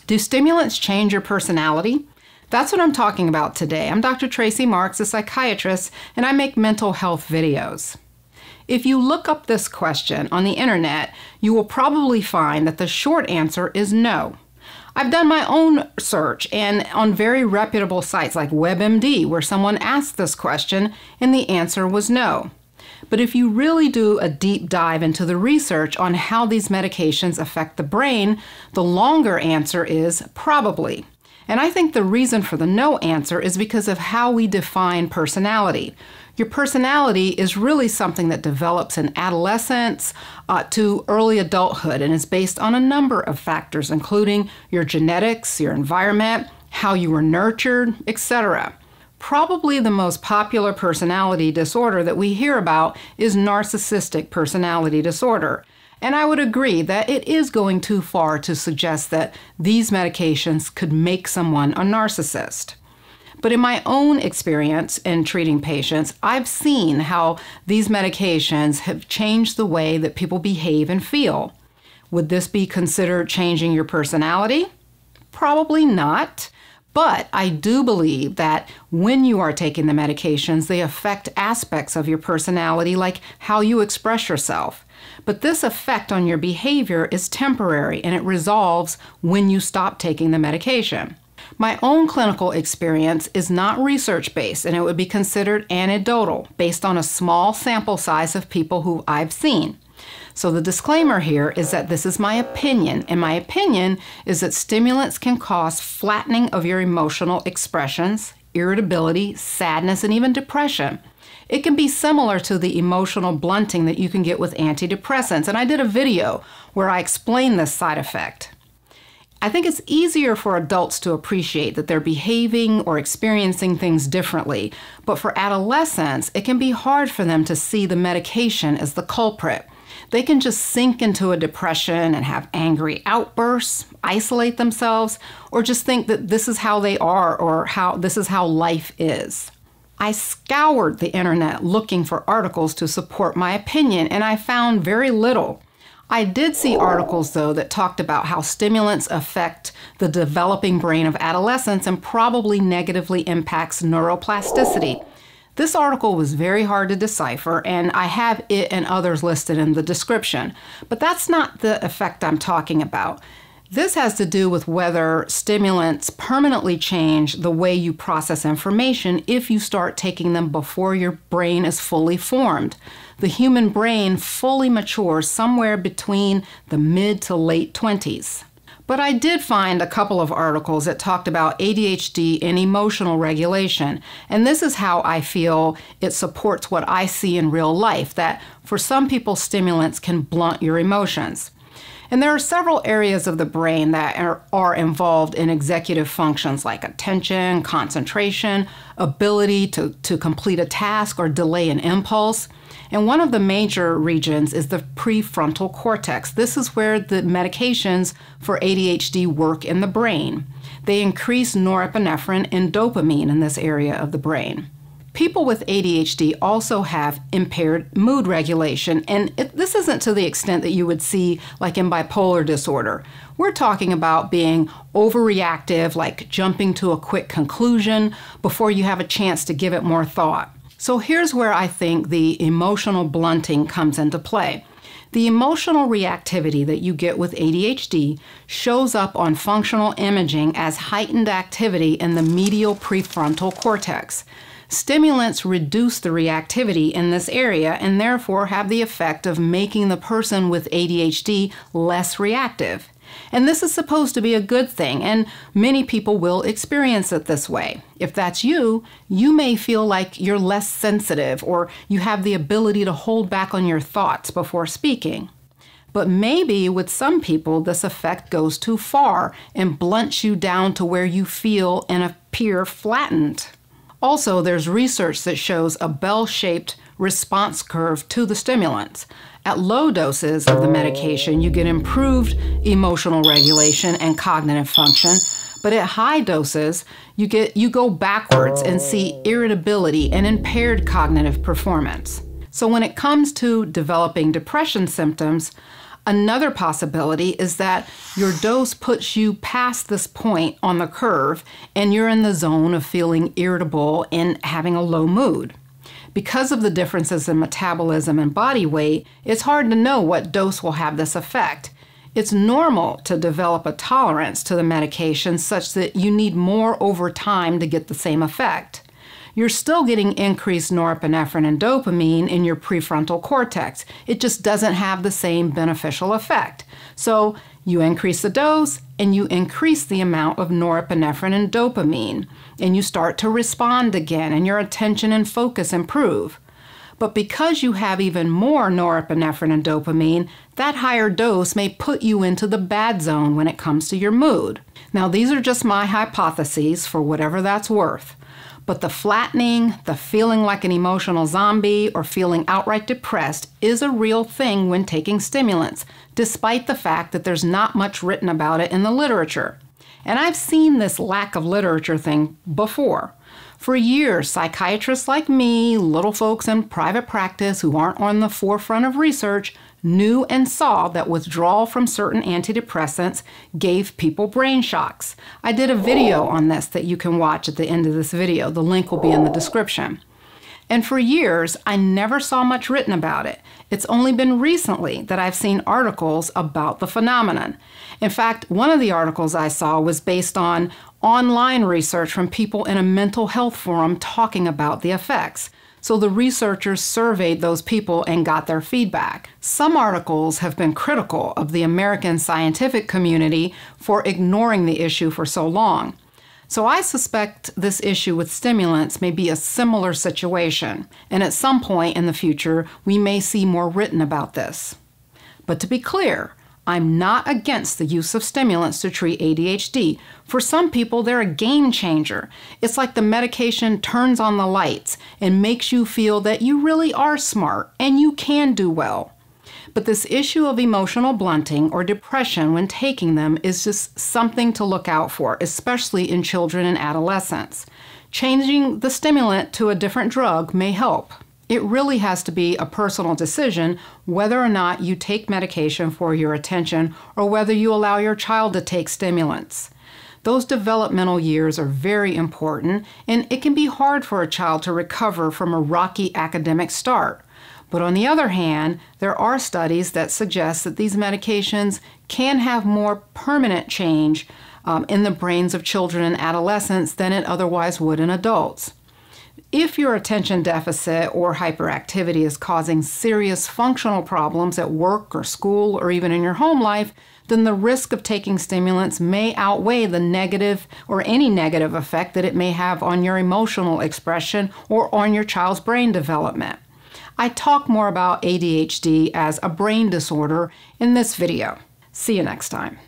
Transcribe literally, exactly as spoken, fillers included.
Do stimulants change your personality? That's what I'm talking about today. I'm Doctor Tracey Marks, a psychiatrist, and I make mental health videos. If you look up this question on the internet, you will probably find that the short answer is no. I've done my own search and on very reputable sites like WebMD, where someone asked this question and the answer was no. But if you really do a deep dive into the research on how these medications affect the brain, the longer answer is probably. And I think the reason for the no answer is because of how we define personality. Your personality is really something that develops in adolescence uh, to early adulthood and is based on a number of factors, including your genetics, your environment, how you were nurtured, et cetera. Probably the most popular personality disorder that we hear about is narcissistic personality disorder. And I would agree that it is going too far to suggest that these medications could make someone a narcissist. But in my own experience in treating patients, I've seen how these medications have changed the way that people behave and feel. Would this be considered changing your personality? Probably not. But I do believe that when you are taking the medications, they affect aspects of your personality, like how you express yourself. But this effect on your behavior is temporary, and it resolves when you stop taking the medication. My own clinical experience is not research-based, and it would be considered anecdotal, based on a small sample size of people who I've seen. So the disclaimer here is that this is my opinion, and my opinion is that stimulants can cause flattening of your emotional expressions, irritability, sadness, and even depression. It can be similar to the emotional blunting that you can get with antidepressants, and I did a video where I explain this side effect. I think it's easier for adults to appreciate that they're behaving or experiencing things differently, but for adolescents, it can be hard for them to see the medication as the culprit. They can just sink into a depression and have angry outbursts, isolate themselves, or just think that this is how they are or how this is how life is. I scoured the internet looking for articles to support my opinion, and I found very little. I did see articles, though, that talked about how stimulants affect the developing brain of adolescents and probably negatively impacts neuroplasticity. This article was very hard to decipher, and I have it and others listed in the description. But that's not the effect I'm talking about. This has to do with whether stimulants permanently change the way you process information if you start taking them before your brain is fully formed. The human brain fully matures somewhere between the mid to late twenties. But I did find a couple of articles that talked about A D H D and emotional regulation, and this is how I feel it supports what I see in real life, that for some people stimulants can blunt your emotions. And there are several areas of the brain that are, are involved in executive functions like attention, concentration, ability to, to complete a task or delay an impulse. And one of the major regions is the prefrontal cortex. This is where the medications for A D H D work in the brain. They increase norepinephrine and dopamine in this area of the brain. People with A D H D also have impaired mood regulation, and it, this isn't to the extent that you would see like in bipolar disorder. We're talking about being overreactive, like jumping to a quick conclusion before you have a chance to give it more thought. So here's where I think the emotional blunting comes into play. The emotional reactivity that you get with A D H D shows up on functional imaging as heightened activity in the medial prefrontal cortex. Stimulants reduce the reactivity in this area and therefore have the effect of making the person with A D H D less reactive. And this is supposed to be a good thing, and many people will experience it this way. If that's you, you may feel like you're less sensitive or you have the ability to hold back on your thoughts before speaking. But maybe with some people, this effect goes too far and blunts you down to where you feel and appear flattened. Also, there's research that shows a bell-shaped response curve to the stimulants. At low doses of the medication, you get improved emotional regulation and cognitive function, but at high doses, you get you go backwards and see irritability and impaired cognitive performance. So when it comes to developing depression symptoms, Another possibility is that your dose puts you past this point on the curve and you're in the zone of feeling irritable and having a low mood. Because of the differences in metabolism and body weight, it's hard to know what dose will have this effect. It's normal to develop a tolerance to the medication such that you need more over time to get the same effect. You're still getting increased norepinephrine and dopamine in your prefrontal cortex. It just doesn't have the same beneficial effect. So you increase the dose and you increase the amount of norepinephrine and dopamine, and you start to respond again and your attention and focus improve. But because you have even more norepinephrine and dopamine, that higher dose may put you into the bad zone when it comes to your mood. Now, these are just my hypotheses for whatever that's worth. But the flattening, the feeling like an emotional zombie, or feeling outright depressed is a real thing when taking stimulants, despite the fact that there's not much written about it in the literature. And I've seen this lack of literature thing before. For years, psychiatrists like me, little folks in private practice who aren't on the forefront of research, knew and saw that withdrawal from certain antidepressants gave people brain shocks. I did a video on this that you can watch at the end of this video. The link will be in the description. And for years, I never saw much written about it. It's only been recently that I've seen articles about the phenomenon. In fact, one of the articles I saw was based on online research from people in a mental health forum talking about the effects. So the researchers surveyed those people and got their feedback. Some articles have been critical of the American scientific community for ignoring the issue for so long. So I suspect this issue with stimulants may be a similar situation, and at some point in the future, we may see more written about this. But to be clear, I'm not against the use of stimulants to treat A D H D. For some people, they're a game changer. It's like the medication turns on the lights and makes you feel that you really are smart and you can do well. But this issue of emotional blunting or depression when taking them is just something to look out for, especially in children and adolescents. Changing the stimulant to a different drug may help. It really has to be a personal decision whether or not you take medication for your attention or whether you allow your child to take stimulants. Those developmental years are very important, and it can be hard for a child to recover from a rocky academic start. But on the other hand, there are studies that suggest that these medications can have more permanent change um, in the brains of children and adolescents than it otherwise would in adults. If your attention deficit or hyperactivity is causing serious functional problems at work or school or even in your home life, then the risk of taking stimulants may outweigh the negative or any negative effect that it may have on your emotional expression or on your child's brain development. I talk more about A D H D as a brain disorder in this video. See you next time.